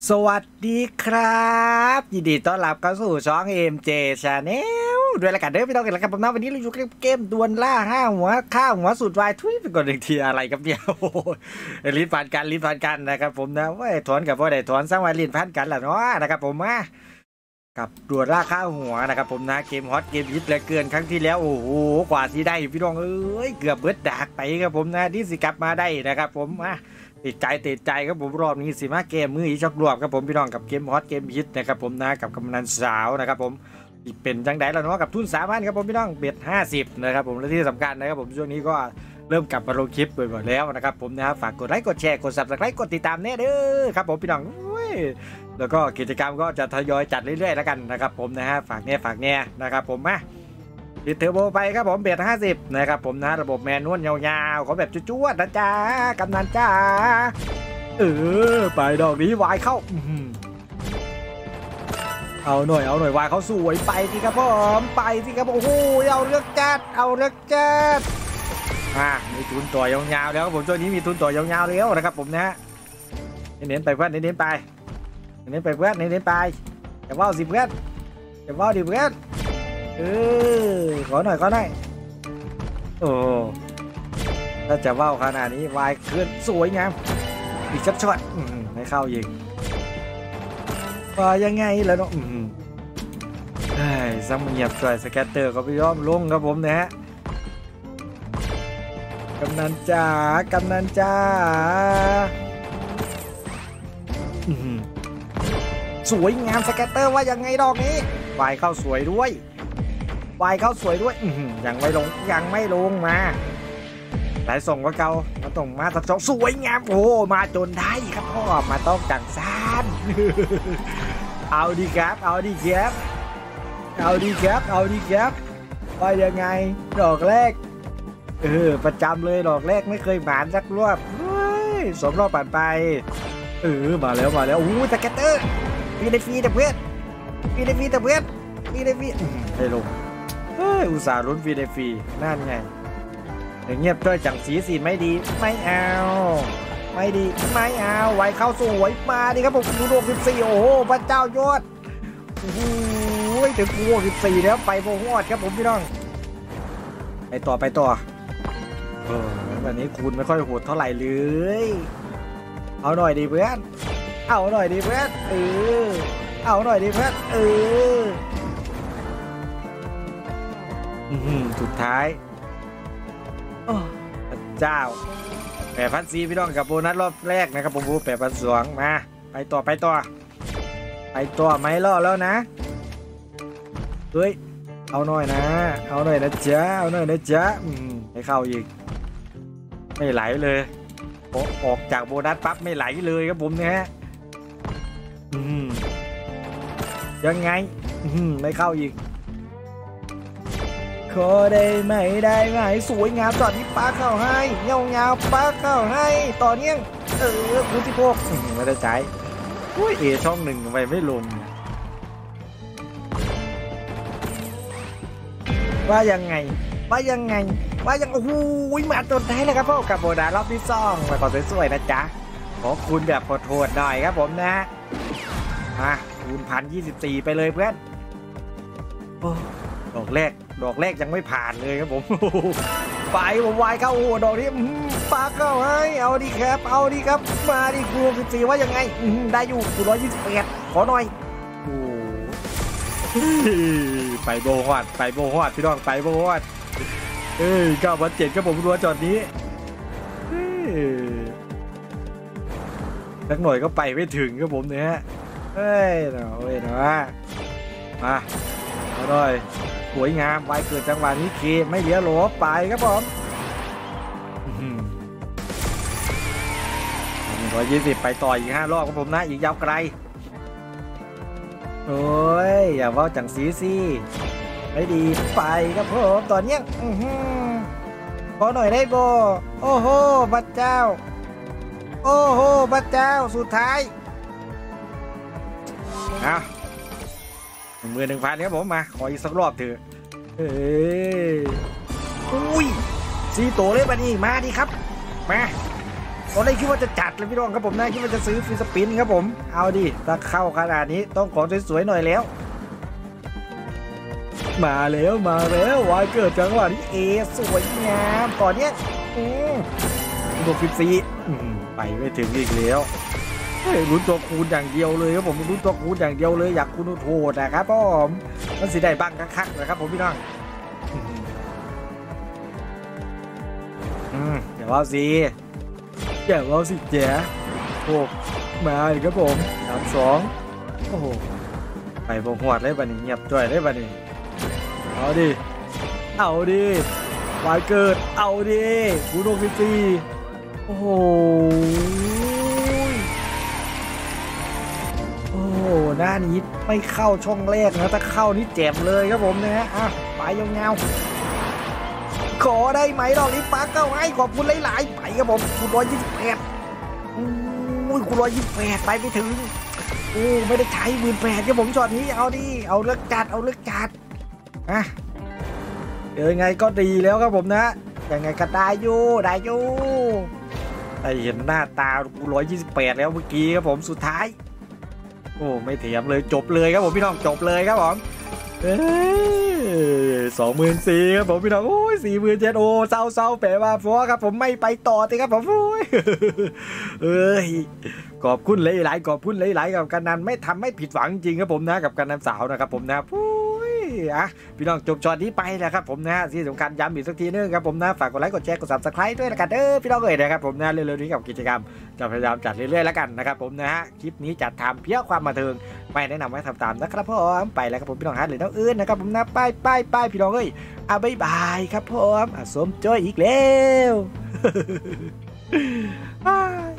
สวัสดีครับยินดีต้อนรับเข้าสู่ช่อง MJ Channel ด้วยรายการเดิมพี่น้องกันแล้วครับผมนะวันนี้เราอยู่เกมดวลล่า5 หัวข้าวหัวสุดวายทุยไปก่อนหนึ่งทีอะไรครับเนี่ยลิ้นพันกันนะครับผมนะว่าถอนกับว่าได้ถอนสร้างวันลิ้นพันกันแหละเนาะนะครับผมมากับดวลล่าข้าวหัวนะครับผมนะเกมฮอตเกมฮิตเหลือเกินครั้งที่แล้วโอ้โหกว่าที่ได้พี่น้องเอ้ยเกือบเบิดดากไปครับผมนะที่สิกลับมาได้นะครับผมติดใจครับผมรอบนี้สิมาเกมมืออีช็อกรวบครับผมพี่น้องกับเกมฮอตเกมฮิตนะครับผมนะกับกำนันสาวนะครับผมเป็นจังไดแล้วเนาะกับทุน3,000ครับผมพี่น้องเบ็ด50นะครับผมและที่สำคัญนะครับผมช่วงนี้ก็เริ่มกลับมาลงคลิปไปหมดแล้วนะครับผมนะฝากกดไลค์กดแชร์กด Subscribe กดติดตามแน่เด้อครับผมพี่น้องแล้วก็กิจกรรมก็จะทยอยจัดเรื่อยๆแล้วกันนะครับผมนะฮะฝากแน่นะครับผมมาติดเทอร์โบไปครับผมเบ็ด50นะครับผมนะระบบแมนนวลยาวๆขอแบบจุ๊ดๆนะจ๊ะกำนันจ้าไปดอกนี้วายเข้าเอาหน่อยวายเขาสวยไปสิครับผมไปสิครับโอ้โหเอาเลือกจัดมีทุนต่อยาวๆแล้วครับผมช่วงนี้มีทุนต่อยาวๆแล้วนะครับผมนะเน้นไปเพื่อนเน้นไปเพื่อนเน้นไปอย่าว่าสิเพื่อนอย่าว่าดิเพื่อนขอหน่อยโอ้ถ้าจะว่าวขนาดนี้วายเคลื่อนสวยงามอีกชัดช็อตไม่เข้ายิงว่ายังไงแล้วเนาะซังมันเงียบจ่อยสแกตเตอร์ก็ไปย้อมลงครับผมนะฮะกำนันจ้าสวยงามสแกตเตอร์ว่ายังไงดอกนี้วายเข้าสวยด้วยยังไม่ลงมาหลายส่งก็เก่ามาตรงมาสักสองสวยงามโอ้มาจนได้ครับพ่อมาต้องจังซานเอาดีครับว่ายังไงดอกแรกประจำเลยดอกแรกไม่เคยหมานสักรอบสมรอบผ่านไปมาแล้วโอ้สแกตเตอร์ฟรีแต่เพื่อนให้ลงอุตส่าห์ลุ้นฟรีนั่นไงเงียบด้วยจังสีไม่ดีไม่เอาไวเข้าสวยมาดิครับผมดูโลก14โอ้โหพระเจ้ายอดโอ้โหถึงกู14แล้วไปโบฮอดครับผมพี่น้องไปต่อวันนี้คูณไม่ค่อยโหดเท่าไหร่เลยเอาหน่อยดิเพื่อนเอาหน่อยดิเพื่อนสุดท้ายพระเจ้า8,400พี่น้องกับโบนัสรอบแรกนะครับผม8,200มาไปต่อไม่รอดแล้วนะเฮ้ยเอาหน่อยนะจ๊ะให้เข้าอีกไม่ไหลเลยออกจากโบนัสปั๊บไม่ไหลเลยครับผมเนี่ยยังไงไม่เข้าอีกขอได้ไหมสวยงามตอนนี้ป้าเข้าให้เงาป้าเข้าให้ต่อเนื่องคุณที่พวกไม่ได้ใจช่อง1ไปไม่ลงว่ายังไงโอ้โหมาจนได้แล้วครับพ่อกับโบนัสรอบที่2มาขอสวยๆนะจ๊ะขอคูณแบบโหดๆหน่อยครับผมนะคูณ1,024ไปเลยเพื่อนดอกแรกยังไม่ผ่านเลยครับผมไปผมวายเข้าโอ้ดอกนี้ปาเข้าให้เอาดีครับมาดิคูณ14ว่ายังไงได้อยู่คูณ128ขอหน่อยไปโบฮอดพี่น้องไปโบฮอด9,700ครับผมรัวจอดนี้สักหน่อยก็ไปไม่ถึงครับผมเนี่ยนะมาเอาหน่อยสวยงามไวเกิดจังหวะนี้เคไม่เหลือโหลไปครับผม120ไปต่ออีก5 รอบครับผมนะอีกยาวไกลอย่าว่าจังสีไม่ดีไปครับผมตอนนี้ขอหน่อยได้โบโอ้โหพระเจ้าสุดท้าย11,000ครับผมมาขออีกสักรอบเถอะ4 ตัวเลยบัดนี้มาดิครับมาตอนแรกคิดว่าจะจัดเลยพี่น้องครับผมนะคิดว่าจะซื้อฟรีสปินครับผมเอาดิถ้าเข้าขนาดนี้ต้องของสวยๆหน่อยแล้วมาแล้ววายเกิดจังหวะนี้สวยงามก่อนเนี้ยตัว14ไปไม่ถึงอีกแล้วลุ้นตัวคูณอย่างเดียวเลยครับผมลุ้นตัวคูณอย่างเดียวเลยอยากคูณโหดนะครับผมมันสิได้บ้างคักๆนะครับผมพี่น้องเดี๋ยวเอาสิเจ๋โอ้มาอีกครับผม32โอ้โหไปบ่หวดเลยบัดนี้เงียบจ่อยเลยบัดนี้เอาดิวายเกิดเอาดิคูณ64โอ้โหหน้านี้ไม่เข้าช่องแรกนะถ้าเข้านี่แจ่มเลยครับผมนะฮะไปยาวๆขอได้ไหมดอกนี้ปักเข้าให้ขอบคุณหลายๆไปครับผมคูณ128คูณ128ไปไม่ถึงไม่ได้ใช้18,000ครับผมช็อตนี้เอาดิเอาเลือกจัดยังไงก็ดีแล้วครับผมนะยังไงก็ได้อยู่แต่เห็นหน้าตาคูณ128แล้วเมื่อกี้ครับผมสุดท้ายไม่เถียมเลยจบเลยครับผมพี่น้องจบเลยครับผม24,000ครับผมพี่น้อง47,000เศร้าแปลว่าฟัวครับผมไม่ไปต่อสิครับผมขอบคุณหลายๆกับการนั้นไม่ทำให้ผิดหวังจริงครับผมนะกับการนำสาวนะครับผมนะพี่น้องจบช็อตนี้ไปนะครับผมนะที่สำคัญย้ำอีกสักทีนึงครับผมนะฝากกดไลค์กดแชร์กด Subscribe ด้วยละกันพี่น้องนะครับผมนะเร็วๆนี้กับกิจกรรมจะพยายามจัดเรื่อยๆแล้วกันนะครับผมนะฮะคลิปนี้จัดทำเพื่อความบันเทิงไม่แนะนำให้ทำตามนะครับผมไปแล้วครับผมพี่น้องฮะหรือน้องอื่นนะครับผมนะไปพี่น้องบ๊ายบายครับผมสมจอยอีกแล้ว